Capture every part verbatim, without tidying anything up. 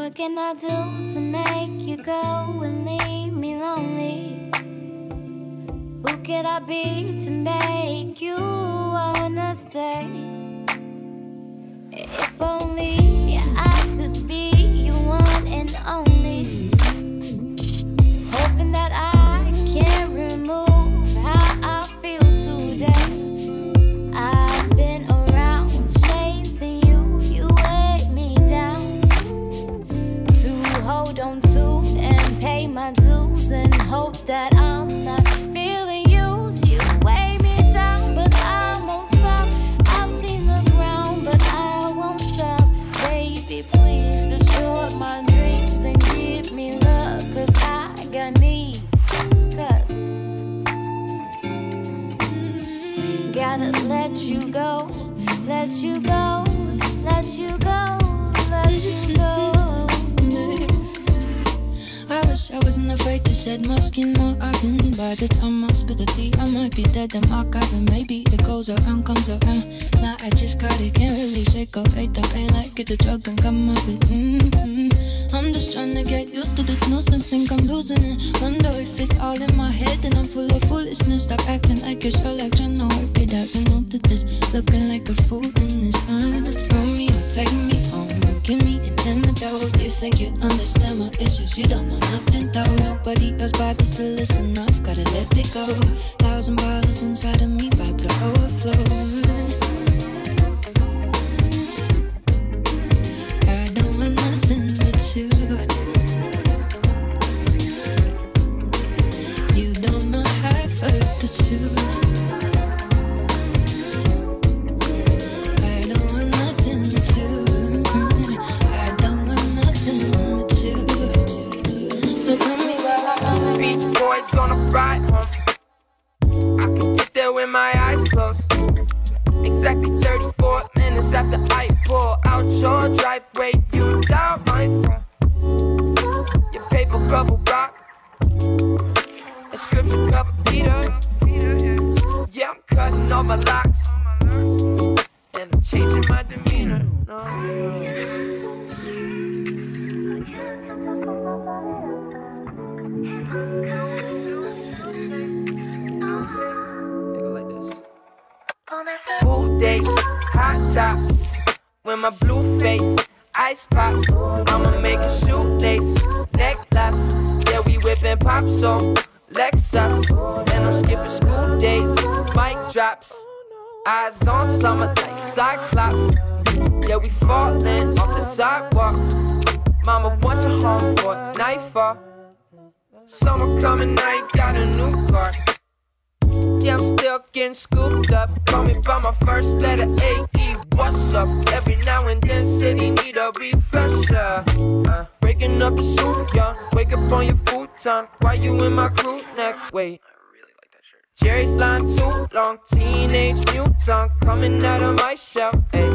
What can I do to make you go and leave me lonely? Who could I be to make you wanna stay? If only I could be your one and only. Hoping that I can remove how I feel today. I've been around chasing you, you weigh me down. To hold on to and pay my dues and hope that I'm not feeling used. You weigh me down, but I'm on top. I've seen the ground, but I won't stop. Baby, please destroy my dreams and give me love, cause I got needs. Cause mm, gotta let you go, let you go, let you go, let you go. I wish I wasn't afraid to shed my skin more often. By the time I spill the tea, I might be dead. I'm archiving. Maybe it goes around, comes around. Now I just got it, can't really shake away the pain like it's a drug and come off it. Mm-hmm. I'm just trying to get used to this nuisance, think I'm losing it. Wonder if it's all in my head and I'm full of foolishness. Stop acting like you're sure, like trying to work it out. You know that this looking like a fool in this time. Throw me or take me home, give me an antidote. You think you understand my issues, you don't know nothing though. Nobody else bothers to listen, I've gotta let it go. Thousand bottles inside of me about to overflow. I don't want nothing but you. You don't know half of the truth. I don't want nothing but you. I don't want nothing but you. So tell me why. Beach Boys on a ride home. I can get there with my eyes closed. Exactly thirty-four minutes after I pull out your driveway, you dial my phone. Your paper cover rock, inscription cover Peter. Yeah, I'm cutting all my locks, and I'm changing my demeanor. No, no. Pool days, hot tops, with my blue face, ice pops. I'ma make a shoelace, necklace. Yeah, we whipping pop so Lexus, and I'm skipping school days, mic drops. Eyes on summer like Cyclops. Yeah, we falling off the sidewalk. Mama wants you home for nightfall. Summer coming, I ain't got a new car. Yeah, I'm still getting scooped up. Call me by my first letter, A E, what's up? Every now and then, city need a refresher. uh, Breaking up the suit, yeah. Wake up on your futon. Why you in my crew neck? Wait, Jerry's line too long. Teenage mutant coming out of my shell, hey.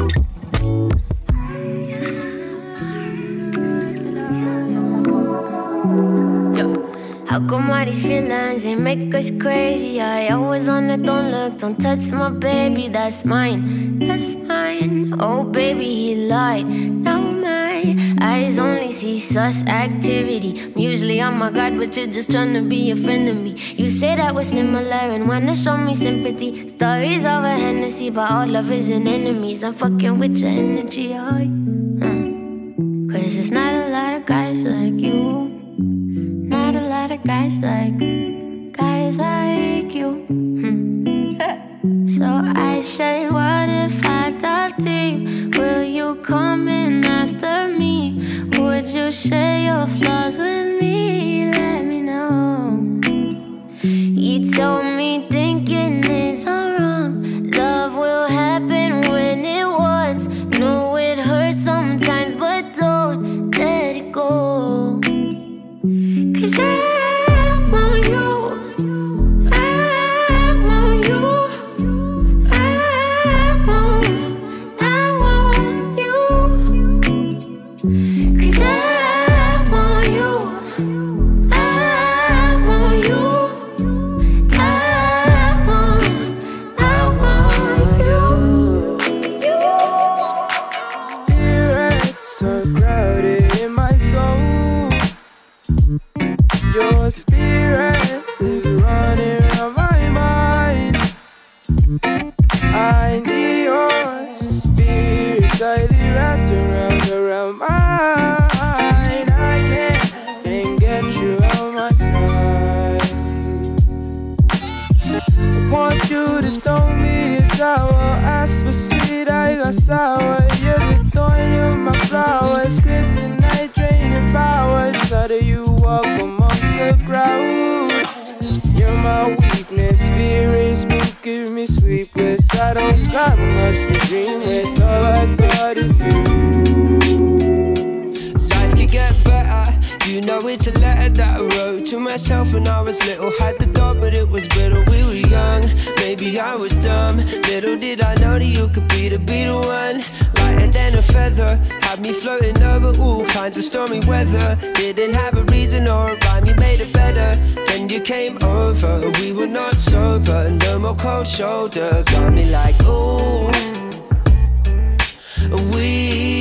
How come all these feelings, they make us crazy? I always on it, don't look, don't touch my baby. That's mine, that's mine. Oh baby, he lied. Now my eyes only see sus activity. I'm usually on my guard, but you're just trying to be a friend of me. You say that we're similar and wanna show me sympathy. Stories over Hennessy, but all lovers and enemies. I'm fucking with your energy, oh, uh. Cause there's not a lot of guys like you. Not a lot of guys like, guys like you. hmm. So I said, what if I dive deep? Will you come in after me? Would you share your flaws with me? Let me know. You told me thinking is all wrong. Love will happen when it wants. Know it hurts sometimes, but don't let it go. Cause I want you, I want you, I want, I want you. Cause I want you, Your spirit is running around my mind. I need your spirit tightly wrapped around, around mine. I can't, can't get you on my side. I want you to throw me a towel. Ask for sweet, I got sour. You're the thorn in my flowers. Kryptonite draining powers. How do you walk amongst the crowd? You're my weakness, spirits give me sleepless. I don't got much to dream with. All I got is you. Life can get better. You know it's a letter that I wrote to myself when I was little. Had the door but it was brittle. We were young, maybe I was dumb. Little did I know that you could be the, be the one. Lighter than a feather, had me floating over all kinds of stormy weather. Didn't have a reason or a rhyme, you made it better. Then you came over, we were not sober. No more cold shoulder, got me like ooh. We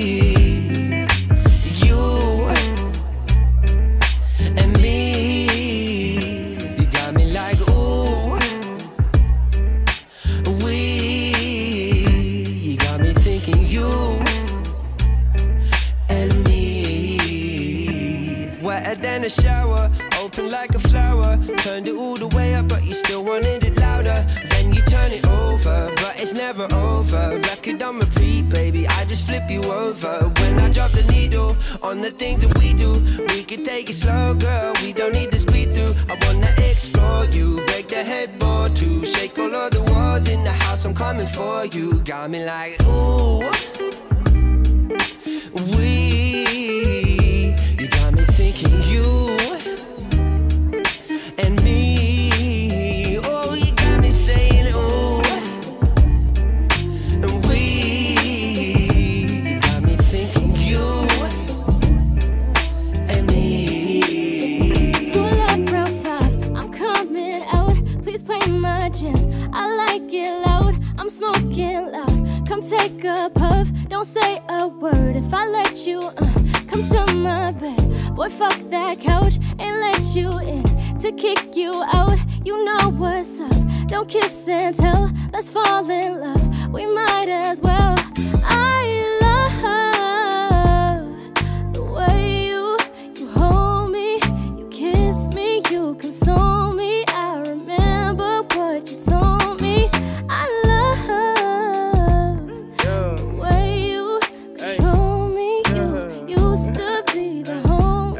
than a shower, open like a flower. Turned it all the way up, but you still wanted it louder. Then you turn it over, but it's never over. Record on repeat, baby, I just flip you over. When I drop the needle on the things that we do, we can take it slow, girl, we don't need to speed through. I wanna explore you, break the headboard too. Shake all of the walls in the house, I'm coming for you. Got me like, ooh, we you and me. Oh, you got me saying oh, and we. You got me thinking you and me. Pull up profile, I'm coming out. Please play my jam, I like it loud. I'm smoking loud, come take a puff. Don't say a word if I let you uh, come to my bed. Boy, fuck that couch, ain't let you in to kick you out. You know what's up, don't kiss and tell. Let's fall in love, we might as well. I love the way you, you hold me, you kiss me, you console me. I remember what you told me. I love the way you control me. You used to be the home.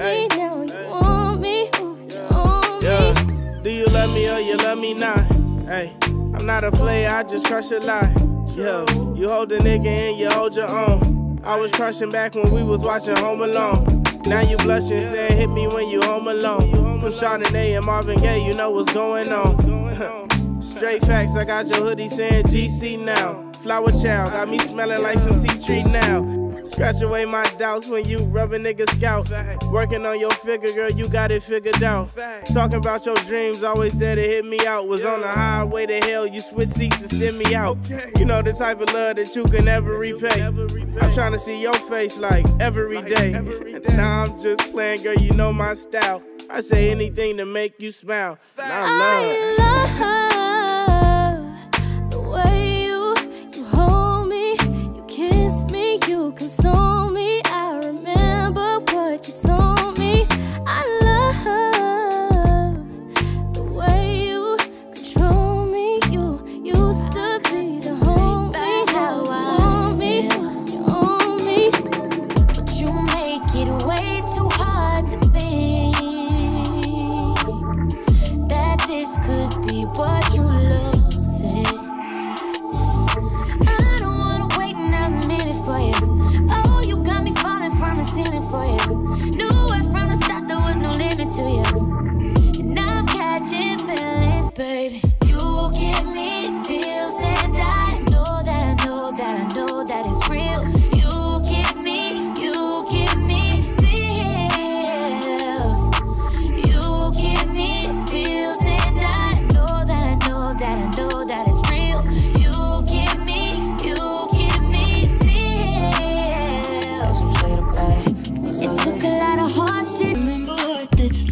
Do you love me or you love me not? Hey, I'm not a player, I just crush a lie. Yeah, you hold a nigga and you hold your own. I was crushing back when we was watching Home Alone. Now you blushing, saying hit me when you home alone. Some Chardonnay and Marvin Gaye, you know what's going on. Straight facts, I got your hoodie saying G C now. Flower child, got me smelling like some tea tree now. Scratch away my doubts when you rub a nigga scalp. Working on your figure, girl, you got it figured out. Talking about your dreams, always there to hit me out. Was on the highway to hell, you switch seats and send me out. You know the type of love that you can never repay. I'm trying to see your face like every day. Nah, I'm just playing, girl, you know my style. I say anything to make you smile. I love, I love the way you, you hold me, you kiss me, you console me. I remember what you told me. I love the way you control me. You used to be the homie, now you want me, you own me. But you make it way too hard to think that this could be what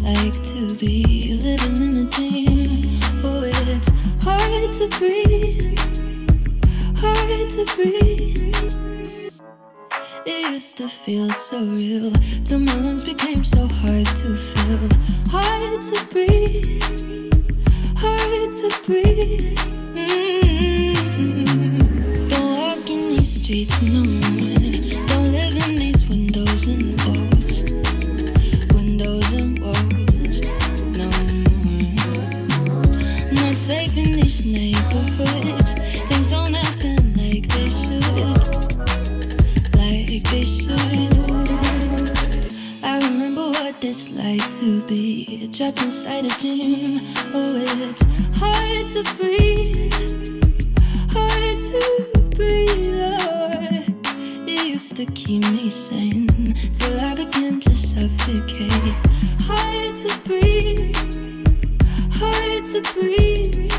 like to be living in a dream. Oh, it's hard to breathe, hard to breathe. It used to feel so real till my lungs became so hard to feel. Hard to breathe, hard to breathe. Mm-hmm. Don't walk in these streets no more. Don't live in these windows and walls, windows and walls no more. Not safe in these neighborhoods. Things don't happen like they should, like they should. I remember what it's like to be trapped inside a gym. Oh, it's hard to breathe, hard to breathe. Oh, it used to keep me sane till I began to suffocate. Hard to breathe, hard to breathe.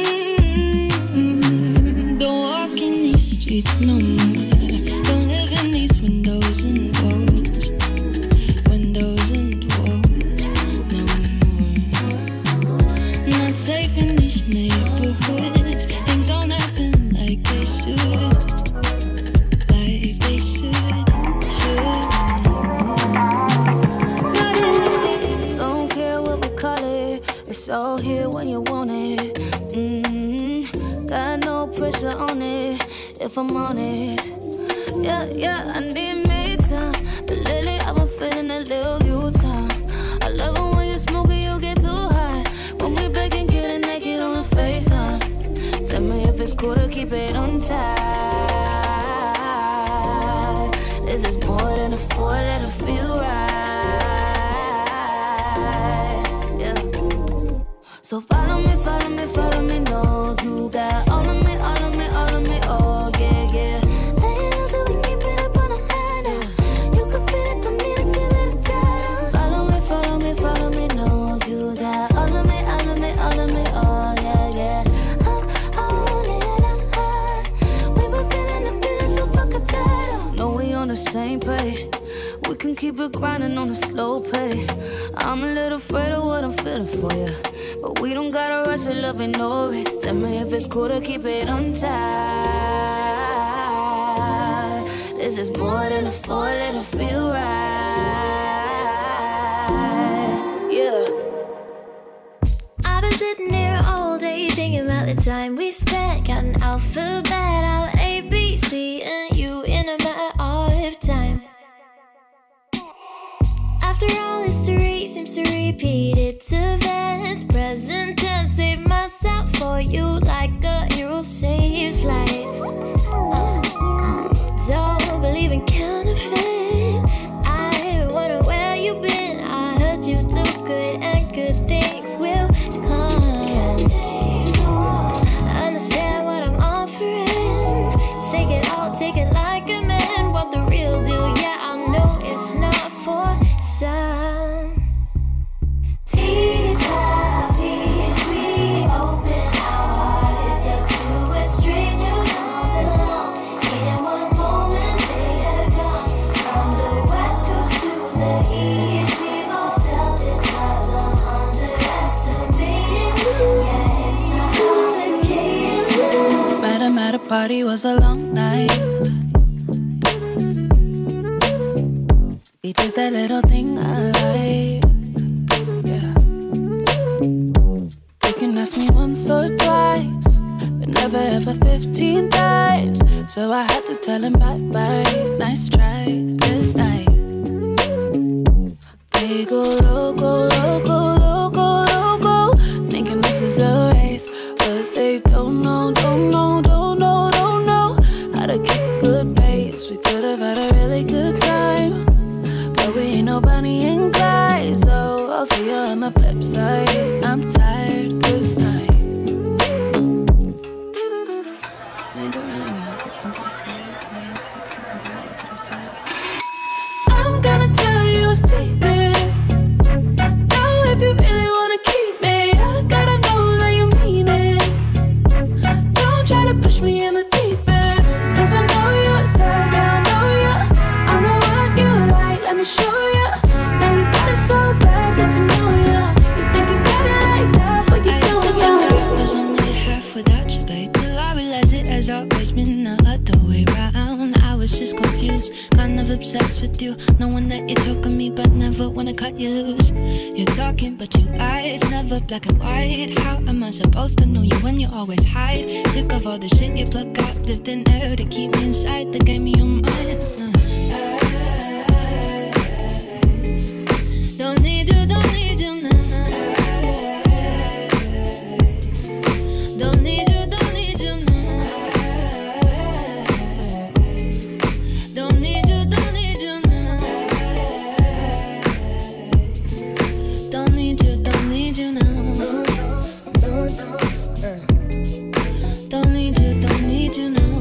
Mm-hmm. Don't walk in these streets no more. Don't live in these windows and walls, windows and walls no more. Not safe in these neighborhoods. Things don't happen like they should, like they should, should. Don't care what we call it, it's all here when you want it. Mm-hmm. Got no pressure on it, if I'm honest. Yeah, yeah, I need me time, but lately I've been feeling a little U-time. I love it when you smoke and you get too high. When we back and getting naked on the FaceTime. Tell me if it's cool to keep it on tight. This is more than a four, let it feel right. Yeah. So follow me, follow me, follow me, no. You got all of me, all of me, all of me, oh yeah, yeah. Same pace, we can keep it grinding on a slow pace. I'm a little afraid of what I'm feeling for you, but we don't gotta rush it, love ain't no race. Tell me if it's cool to keep it on tight. This is more than a four, let it feel right. Yeah. I've been sitting here all day thinking about the time we spent. Got an alphabet, all A, B, C, and you in a matter of time. After all, history seems to repeat its events. Present tense, save myself for you like a hero saves lives. uh, Don't believe in counterfeit. I wonder where you've been. I heard you do good and good things will come. I understand what I'm offering. Take it all, take it like a man. Want the real deal, yeah, I know it's not for some. Peace, love, peace, we open our hearts up to a stranger comes along. In one moment they are gone. From the west coast to the east, we've all felt this love. Don't underestimate it. Yeah, it's not complicated. Met him at a party, was a long night. We did that little thing I like. Yeah. You can ask me once or twice, but never ever fifteen times. So I had to tell him bye bye. Nice try, good night. They go loco, loco, loco, loco, thinking this is a race, but they don't know, don't know, don't know, don't know how to keep good pace. We could have had a really good time, but we ain't no Bonnie and Clyde. So I'll see you on the flip side. I'm tired, good night. I'm gonna tell you a secret. Now if you really wanna keep me, I gotta know that you mean it. Don't try to push me in the deep end, cause I know you're a type, I know you. I know what you like, let me show you. Now you got it so bad, get to know you. what you like. It's never black and white. How am I supposed to know you when you always hide? Sick of all the shit you plug out, the thin air to keep me inside, that gave me your mind. Uh. Don't need you, don't need you now. Don't need you, don't need you now. Don't need you, don't need you now. Don't need you, don't need you now. Don't need you, don't need you now.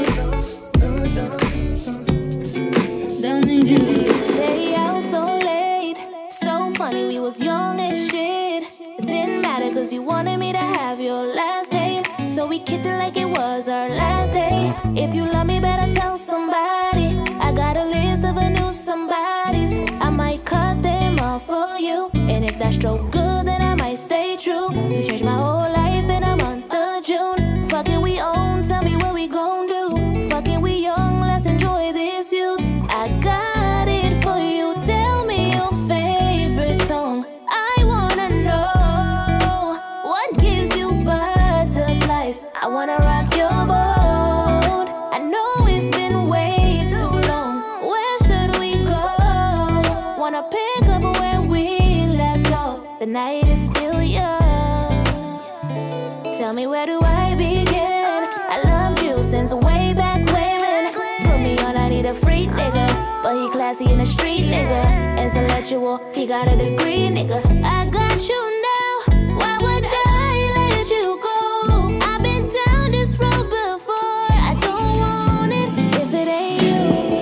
Don't need you. Stay out so late, so funny, we was young as shit. It didn't matter cause you wanted me to have your last name, so we kicked it like it was our last day. If you love me, better tell somebody. I got a list of a new somebodies. I might cut them off for you, and if that stroke good, then I might stay true. You changed my whole life in a month of June. Fucking we own, tell me what we gon' do. Fucking we young, let's enjoy this youth. I got it for you, tell me your favorite song. I wanna know what gives you butterflies. I wanna rock your boat. I know it's been way too long. Where should we go? Wanna pick up where we left off. The night is still young. Tell me, where do I begin? I loved you since way back when. Put me on, I need a freak nigga, but he classy in the street nigga. Intellectual, he got a degree nigga. I got you now, why would I let you go? I've been down this road before, I don't want it if it ain't you.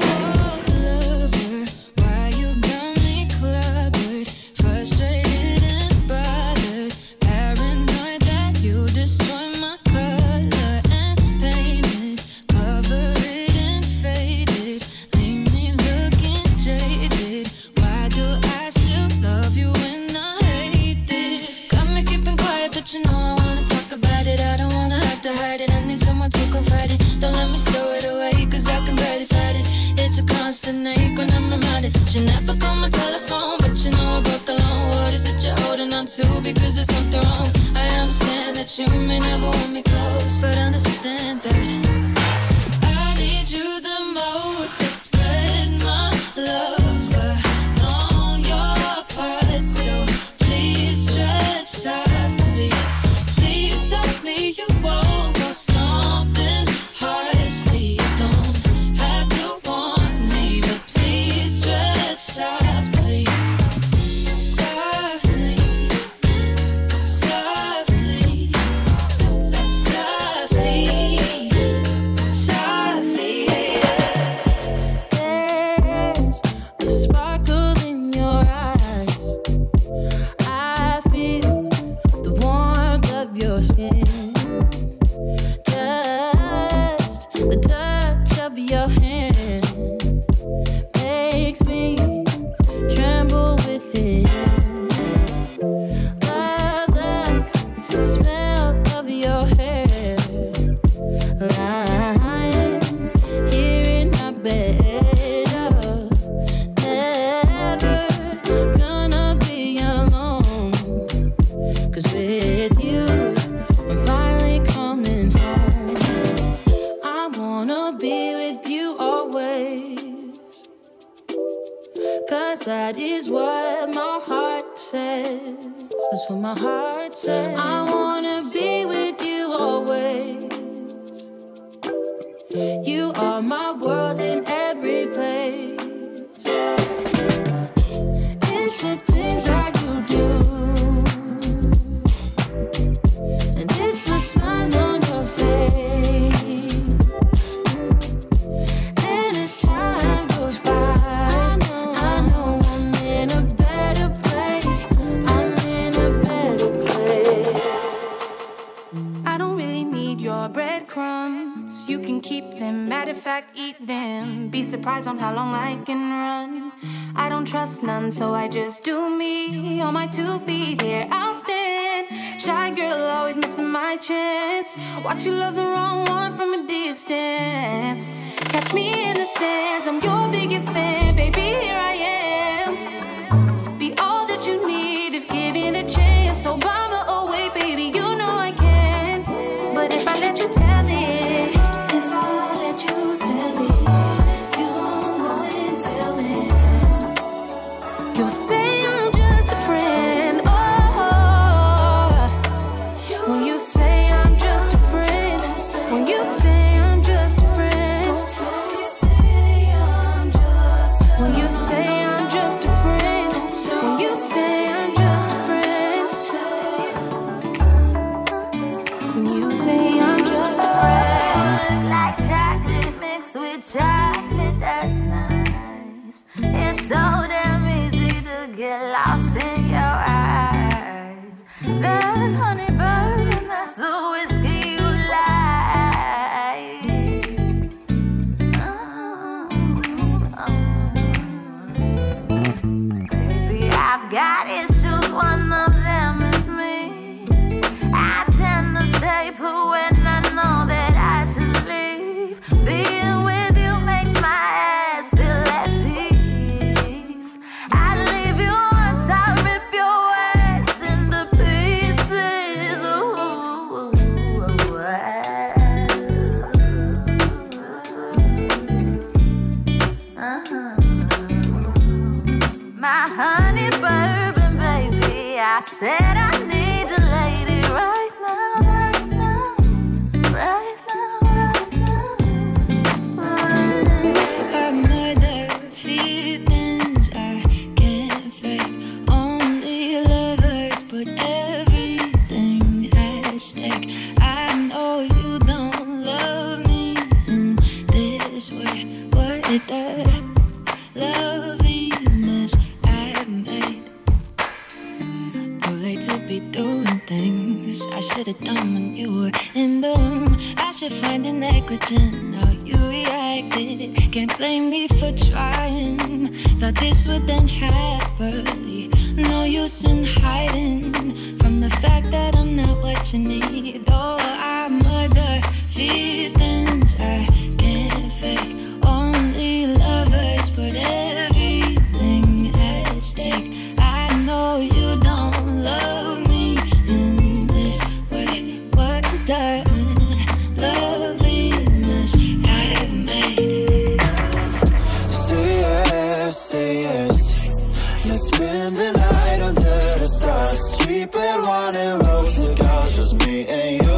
Lover, why you got me clubbered, frustrated and bothered, paranoid that you destroy my color and painted, cover it and faded, leave me looking jaded. Why do I still love you when I hate this? Got me keeping quiet, but you know I wanna talk about it. I don't wanna have to hide it, I need someone to confide in. Don't let me stow it away, cause I can barely fight it. It's a constant ache when I'm reminded that you never call my telephone, but you know I broke the law. What is it you're holding on to? Because there's something wrong. I understand that you may never want me close, but understand that I need you the most to spread my love along your part. So please tread softly. Please tell me you won't go stomping harshly. You don't have to want me, but please tread softly. Softly, softly, softly, softly. There's a sparkle in your eyes. I feel the warmth of your skin. Just the touch of your hand makes me tremble within. Love the smell of your hair, lying here in my bed. Oh, never gonna be alone, cause with you I'm finally coming home. I wanna be with you always, cause that is what my heart says. That's what my heart says. I wanna be with you always. You are my world in every place. It's the things that you do, and it's the smile on your face. And as time goes by, I know, I know I'm in a better place. I'm in a better place. I don't really need your breadcrumbs. You can keep them. Matter of fact, eat them. Be surprised on how long I can run. I don't trust none, so I just do me. On my two feet, here I'll stand. Shy girl, always missing my chance. Watch you love the wrong one from a distance. Catch me in the stands, I'm your biggest fan. Baby, here I am. Be all that you need if given a lost in your eyes. That honey bourbon, that's the whiskey you like. Oh, oh. Baby, I've got issues, one of them is me. I tend to stay put when I know that I should leave. Being with you makes my ass feel at peace. I'd leave you once, I'll rip your ass into pieces. Ooh, uh-huh. My honey bourbon, baby, I said I need you, lady, right now, right now, right now, right now. I murder feelings I can't fake. Only lovers put everything at stake. I know you don't love me in this way. What did that loveliness I've made? Too late to be doing things I should have done when you were in the room. I should find a negligent how you reacted. Can't blame me for trying. Thought this would end happily. No use in hiding from the fact that I'm not what you need. Oh, I murder feelings I can't fake. Only lovers put everything at stake. I know you don't love me in this way. What that loveliness I've made. Say yes, say yes. Let's spend the night under the stars. Cheap red wine and roll cigars, just me and you.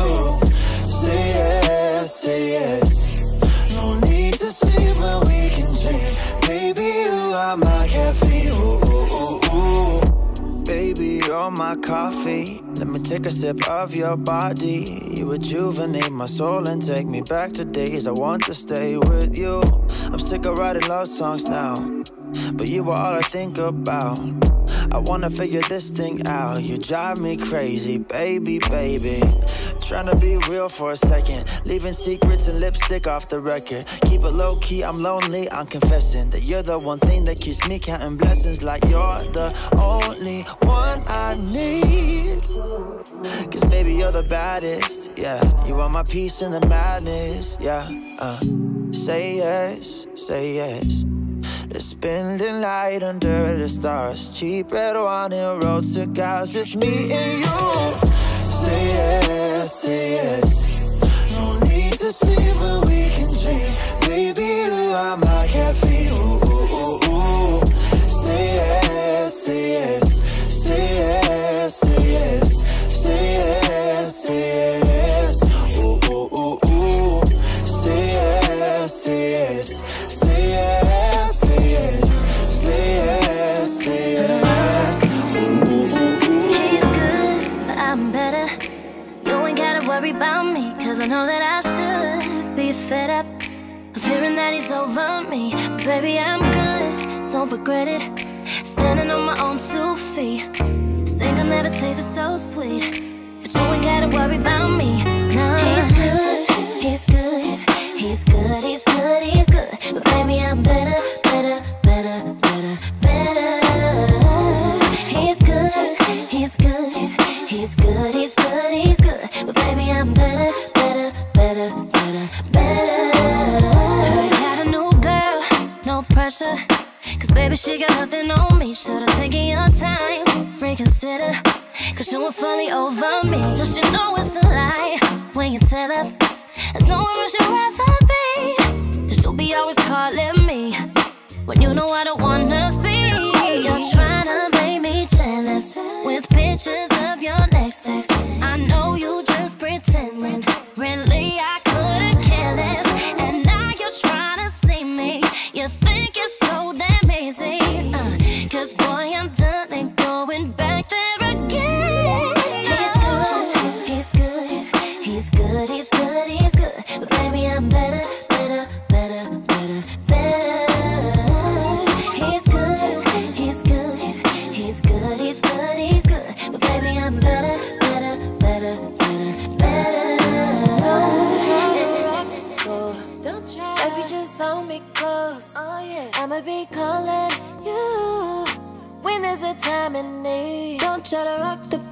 Say yes, say yes. No need to sleep when we can dream. Baby, you are my caffeine. Ooh, ooh, ooh, ooh. Baby, you're my coffee. Let me take a sip of your body. You rejuvenate my soul and take me back to days I want to stay with you. I'm sick of writing love songs now, but you are all I think about. I wanna figure this thing out. You drive me crazy, baby, baby. Trying to be real for a second, leaving secrets and lipstick off the record. Keep it low key, I'm lonely, I'm confessing that you're the one thing that keeps me counting blessings. Like you're the only one I need. Cause baby, you're the baddest, yeah. You are my peace in the madness, yeah. uh. Say yes, say yes. Let's spend the night under the stars. Cheap red wine and rolled cigars, just me and you. Say yes, say yes. No need to sleep when we can dream. Baby, you are my caffeine. Ooh, ooh, ooh, ooh. Say yes, say yes. Say yes, say yes. Say yes, say yes. Ooh, ooh, ooh, ooh. Say yes, say yes. Say yes, say yes. Say yes, say yes. Ooh, ooh, ooh. He's good, but I'm better. You ain't gotta worry about me, cause I know that I should be fed up of hearing that he's over me. But baby, I'm good, don't regret it. Standing on my own two feet. Single never tasted so sweet, but you ain't gotta worry about me. No. He's good, he's good, he's good, he's good, he's good. But baby, I'm better, better, better, better, better. He's good, he's good, he's good, he's good, he's good. But baby, I'm better, better, better, better, better. Heard you got a new girl, no pressure. Cause baby, she got nothing on me. Should've taken your time, reconsider. Cause you were fully over me. Does she know it's a lie when you tell her there's nowhere else you'd rather be? Cause she'll be always calling me when you know I don't wanna speak. You're trying to make me jealous with pictures of your next text. I know you just pretending, really I couldn't care less. And now you're trying to see me. You think it's so damn easy, uh, cause boy, I'm done and going back there again. He's good, he's good, he's good, he's good, he's good. But baby, I'm better, better, better, better, better. He's good, he's good, he's good.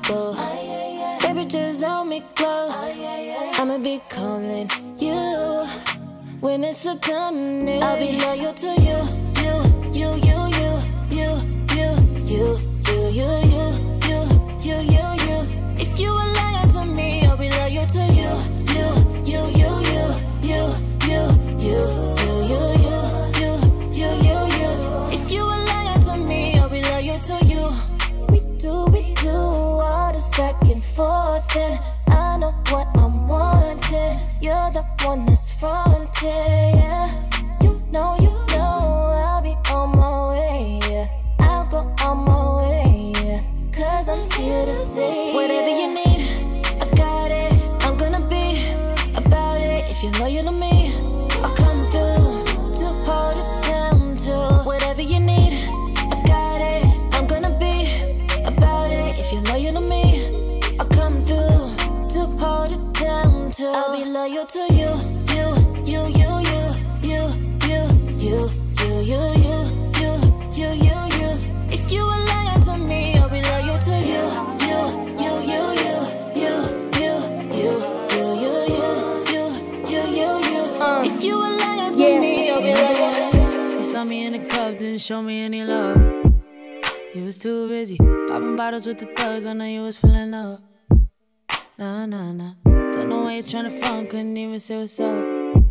go. Baby, just hold me close. I'ma be calling you when it's a coming near. I'll be loyal to you, you, you, you, you, you, you, you, you, you, you, you, you, you, you. If you are loyal to me, I'll be loyal to you, you, you, you, you, you, you, you, you, you, you, you, you, you. If you are loyal to me, I'll be loyal to you. We do, we do all this back and forth, and I know what I'm wanting. You're the one that's fronting, yeah. You know, you know, I'll be on my way, yeah. I'll go on my way, yeah. Cause I'm here to say whatever you need, I got it. I'm gonna be about it. If you're loyal to me, I'll come through to hold it down to whatever you need, I got it. I'm gonna be about it. If you're loyal to me, I'll come through to hold it down to. I'll be loyal to you, you, you, you, you, you, you, you, you, you, you, you, you, you. If you are loyal to me, I'll be loyal to you, you, you, you, you, you, you, you, you, you, you, you, you, you. If you are loyal to me, I'll be loyal to you. You saw me in the club, didn't show me any love. You was too busy popping bottles with the thugs. I know you was feeling love. Nah, nah, nah. Don't know why you're trying to front. Couldn't even say what's up.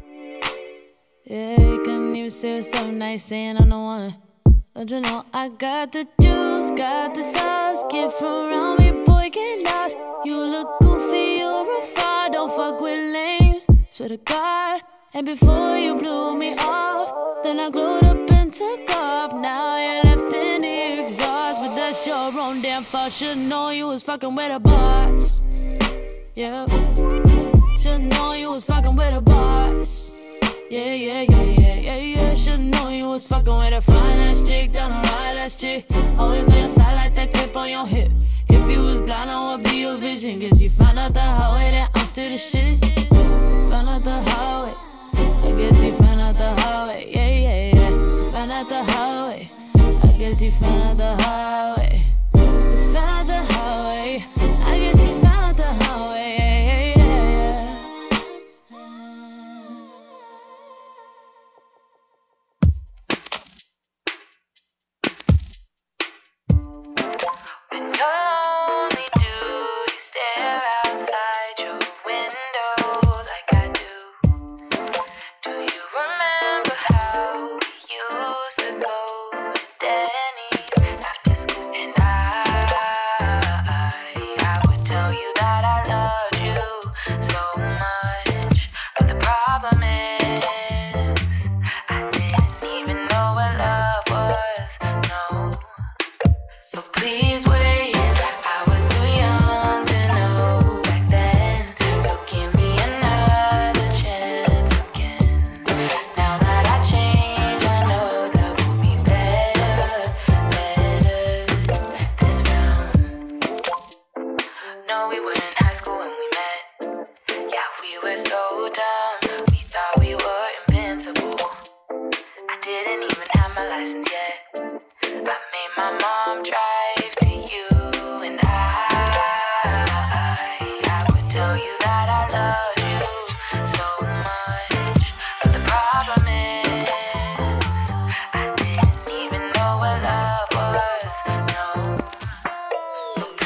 Yeah, you couldn't even say what's up. Now you saying I'm the one. Don't you know I got the juice, got the sauce. Get from around me, boy, get lost. You look goofy, you're a fraud. Don't fuck with lames, swear to God. And before you blew me off, then I glued up and took off. Now you're left in the exhaust, but that's your own damn fault. Should've known you was fucking with a boss. Yeah, should've known you was fucking with a boss. Yeah, yeah, yeah, yeah, yeah, yeah. Should've known you was fucking with a fine-ass chick, down a ride-ass chick. Always on your side like that clip on your hip. If you was blind, I would be your vision. Guess you found out the highway that I'm still the shit. You found out the highway. I guess you found out the highway. Yeah, yeah, yeah. You found out the highway. I guess you found out the highway. You found out the highway. I guess you found out the highway.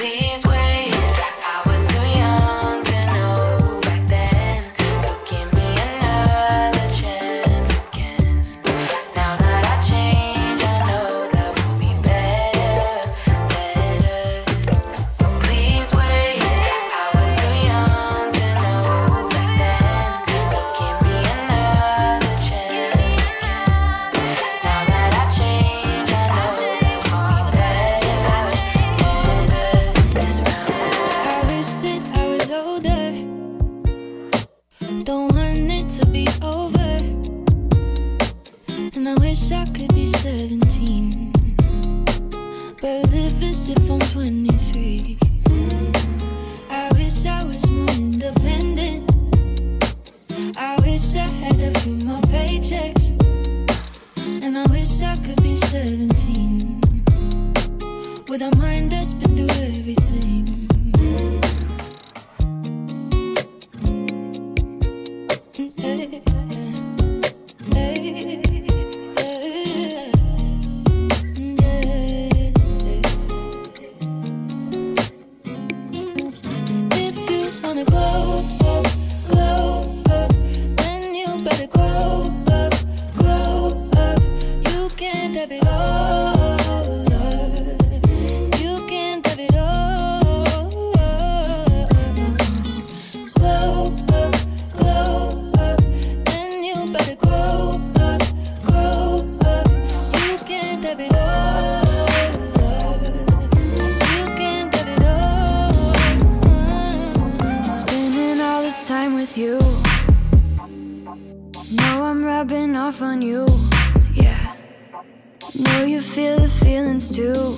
Please wait, I was too young to know back then. So give me with you. Know I'm rubbing off on you, yeah. Know you feel the feelings too.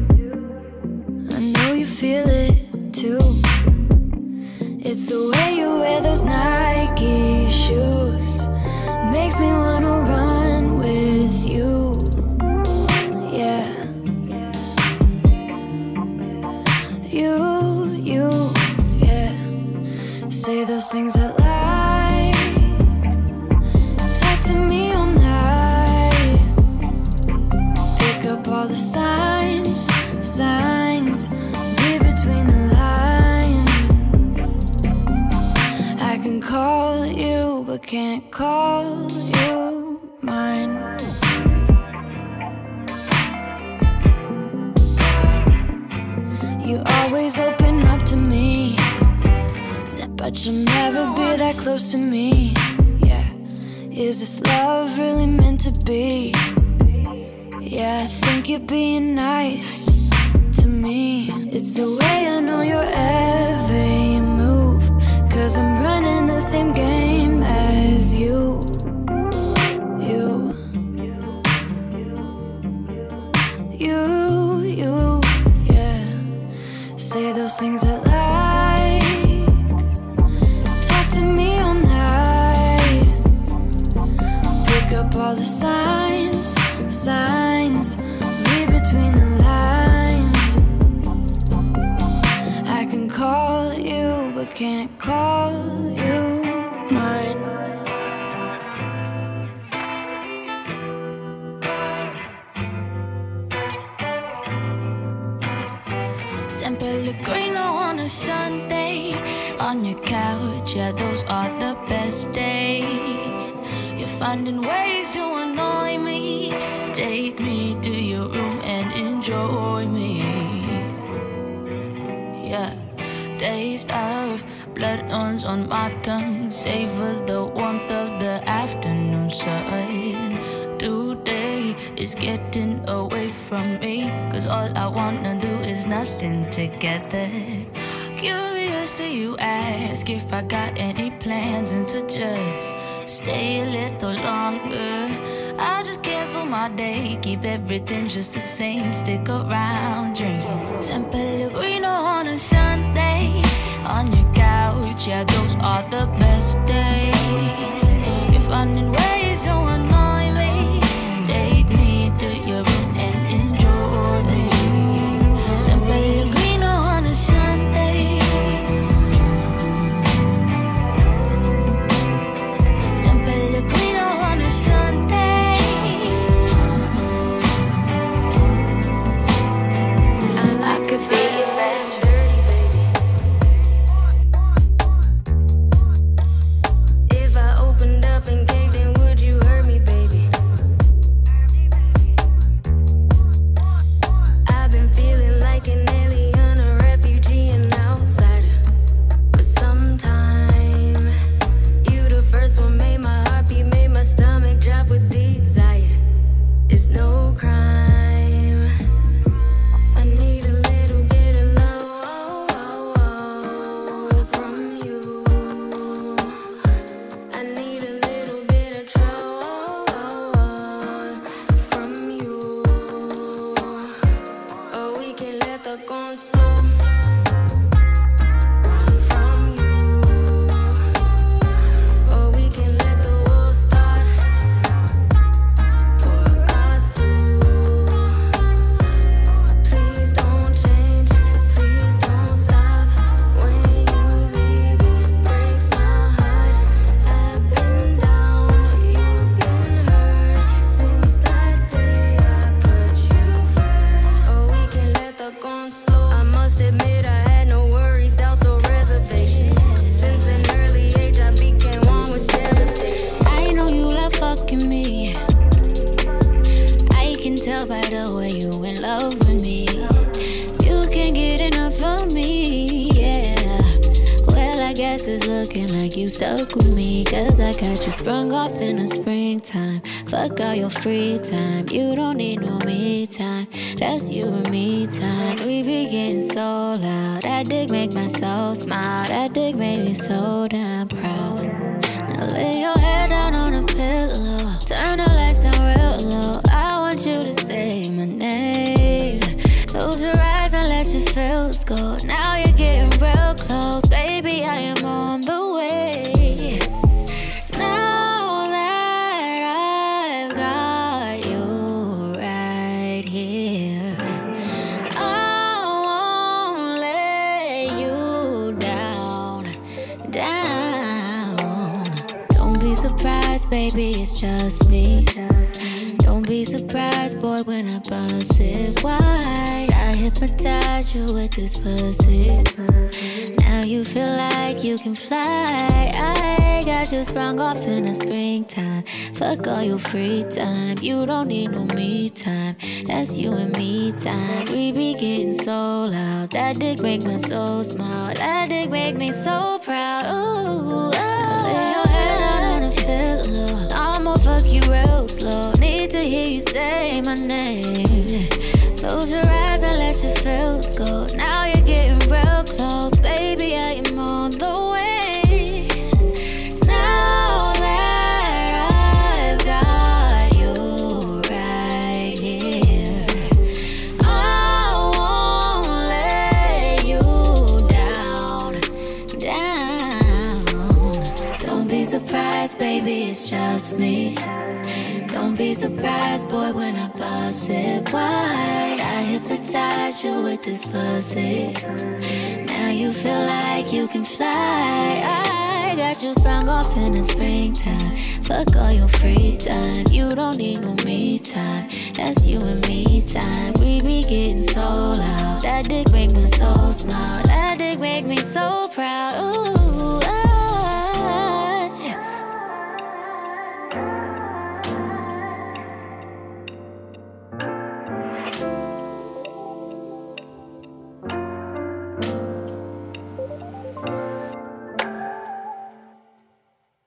I know you feel it too. It's the way you wear those Nike shoes, makes me wanna run with you, yeah. You, you, yeah. Say those things I like, talk to me all night. Pick up all the signs, signs, read between the lines. I can call you, but can't call you mine. You always open up to me, but you'll never be that close to me, yeah. Is this love really meant to be? Yeah, I think you're being nice to me. It's the way I know your every move, 'cause I'm running the same game as you. You, you, you, yeah. Say those things I like, talk to me all night. Pick up all the signs, signs, read between the lines. I can call you, but can't call you mine. San Pellegrino on a Sunday, on your couch, yeah, those are the best days. You're finding ways to annoy me. Take me to your room and enjoy me, yeah. Taste of blood runs on my tongue, savor the warmth of the afternoon sun. Today is getting away from me, 'cause all I wanna do is nothing together. Curious to you ask if I got any plans, and to just stay a little longer. I just cancel my day, keep everything just the same. Stick around, drink San Pellegrino on a Sunday, on your couch, yeah, those are the best days. You're finding ways to annoy me. Take me to your room and enjoy me. San Pellegrino on a Sunday. San Pellegrino on a Sunday. I like to feel your best dirty, baby. If I opened up and gave them glasses looking like you stuck with me. Cause I got you sprung off in the springtime. Fuck all your free time. You don't need no me time. That's you and me time. We be getting so loud. That dick make my soul smile. That dick made me so damn proud. Now lay your head down on a pillow. Turn the lights down real low. I want you to say my name. Close your eyes and let your feels go. Now you're getting real close. Baby, I am on the way. Now that I've got you right here, I won't let you down, down. Don't be surprised, baby, it's just me. Don't be surprised, boy, when I bust it wide. I hypnotize you with this pussy. Now you feel like you can fly. I got you sprung off in the springtime. Fuck all your free time. You don't need no me time. That's you and me time. We be getting so loud. That dick make my soul smile. That dick make me so proud. Ooh, oh. Lay your head down on a pillow. I'ma fuck you real slow. Need to hear you say my name. Close your eyes and let your feels go. Now you're getting real close. Baby, I am on the way. Now that I've got you right here, I won't let you down, down. Don't be surprised, baby, it's just me. Don't be surprised, boy, when I bust it wide. I hypnotize you with this pussy. Now you feel like you can fly. I got you sprung off in the springtime. Fuck all your free time. You don't need no me time. That's you and me time. We be getting so loud. That dick make my soul smile. That dick make me so proud. Ooh.